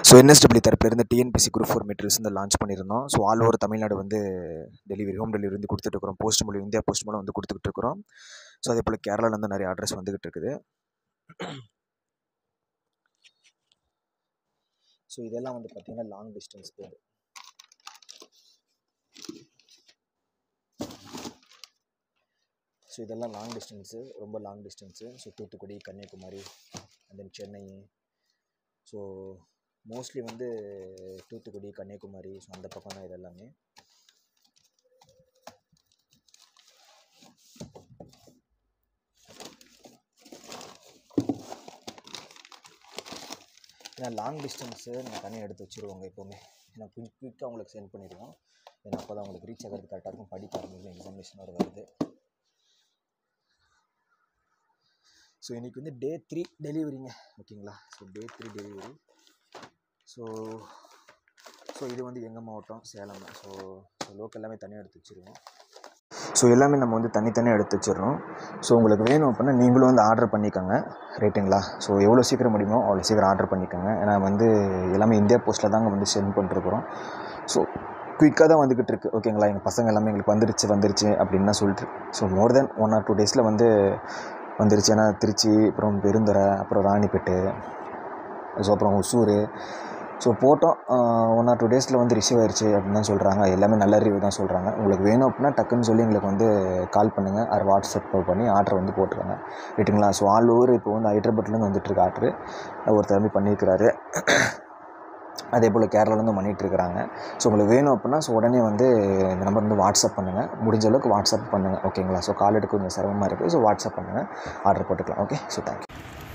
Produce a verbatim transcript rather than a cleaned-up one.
So NSW தரப்புலேருந்து TNPSC group four materials வந்து launch பண்ணியிருந்தோம். ஸோ ஆல் ஓவர் தமிழ்நாடு வந்து டெலிவரி ஹோம் டெலிவரி வந்து கொடுத்துட்ருக்குறோம். போஸ்ட் மூலம் இந்தியா போஸ்ட் மூலம் வந்து கொடுத்துக்கிட்டு இருக்கிறோம். ஸோ அதே போல் கேரளாவிலேருந்து நிறைய ஆர்டர்ஸ் வந்துக்கிட்டு இருக்குது. ஸோ இதெல்லாம் வந்து பார்த்திங்கன்னா லாங் டிஸ்டன்ஸ் போகுது. ஸோ இதெல்லாம் லாங் டிஸ்டன்ஸு, ரொம்ப long distance. So Thoothukudi, Kanyakumari and then Chennai. So mostly வந்து தூத்துக்குடி, கன்னியாகுமரி, ஸோ அந்த பக்கம் தான் இது எல்லாமே. ஏன்னா லாங் டிஸ்டன்ஸு நாங்கள் தனியாக எடுத்து வச்சுருவோங்க எப்போவுமே. ஏன்னா குயிக் குயிக்காக உங்களுக்கு சென்ட் பண்ணிடுவோம். ஏன்னா அப்போ தான் உங்களுக்கு ரீச் ஆகிறது கரெக்டாக இருக்கும். படிக்க ஆரம்பிக்கும், எக்ஸாமினேஷன் வர வருது. ஸோ இன்றைக்கி வந்து டே த்ரீ டெலிவரிங்க, ஓகேங்களா. So day three delivery. So so இது வந்து எங்கள் மாவட்டம் சேலம். ஸோ ஸோ லோக்கல் எல்லாமே தனியாக எடுத்து வச்சுருவோம். ஸோ எல்லாமே நம்ம வந்து தனித்தனியாக எடுத்து வச்சிடறோம். ஸோ உங்களுக்கு வேணும் அப்படின்னா நீங்களும் வந்து ஆர்டர் பண்ணிக்கோங்க, ரைட்டுங்களா. ஸோ எவ்வளோ சீக்கிரம் முடியுமோ அவ்வளோ சீக்கிரம் ஆர்டர் பண்ணிக்கோங்க. ஏன்னா வந்து எல்லாமே இந்தியா போஸ்ட்டில் தாங்க வந்து சென்ட் பண்ணிட்டுருக்குறோம். ஸோ குயிக்காக தான் வந்துக்கிட்டு இருக்குது, ஓகேங்களா. எங்கள் பசங்க எல்லாமே எங்களுக்கு வந்துருச்சு வந்துருச்சு அப்படின்னு தான் சொல்லிட்டு. So more than one or two டேஸில் வந்து வந்துருச்சு. ஏன்னா திருச்சி, அப்புறம் பெருந்துறை, அப்புறம் ராணிப்பேட்டு, ஸோ அப்புறம் ஒசூர், ஸோ போட்டோம் ஒன் ஆர் டூ டேஸில் வந்து ரிசீவ் ஆயிடுச்சு அப்படின்னு தான் சொல்கிறாங்க. எல்லாமே நல்ல ரிவ்யூ தான் சொல்கிறாங்க. உங்களுக்கு வேணும் அப்படின்னா டக்குன்னு சொல்லி எங்களுக்கு வந்து கால் பண்ணுங்கள், ஆர் வாட்ஸ்அப் பண்ணி ஆர்டர் வந்து போட்டுருங்க, ரைட்டுங்களா. ஸோ ஆல் ஓவர் இப்போ வந்து ஹைதராபாத்லேருந்து வந்துட்டுருக்கு ஆர்டரு. ஒரு தம்பி பண்ணியிருக்கிறாரு. அதே போல் கேரளாலேருந்து பண்ணிகிட்ருக்குறாங்க. ஸோ உங்களுக்கு வேணும் அப்படின்னா ஸோ உடனே வந்து இந்த நம்பர் வந்து வாட்ஸ்அப் பண்ணுங்கள். முடிஞ்ச அளவுக்கு வாட்ஸ்அப் பண்ணுங்கள், ஓகேங்களா. ஸோ கால் எடுக்க கொஞ்சம் சிரமமாக இருக்குது. ஸோ வாட்ஸ்அப் பண்ணுங்கள், ஆர்டர் போட்டுக்கலாம். Okay, so thank you.